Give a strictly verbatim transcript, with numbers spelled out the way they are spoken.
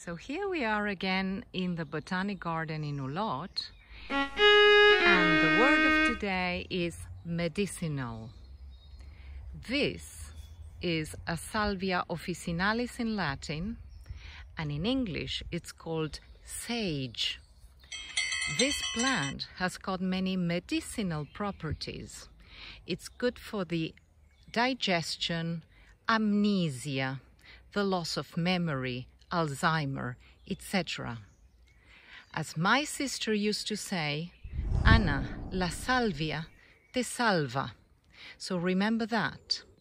So here we are again in the Botanic Garden in Olot, and the word of today is medicinal. This is a Salvia officinalis in Latin, and in English it's called sage. This plant has got many medicinal properties. It's good for the digestion, amnesia, the loss of memory, Alzheimer, et cetera. As my sister used to say, Anna, la salvia te salva. So remember that.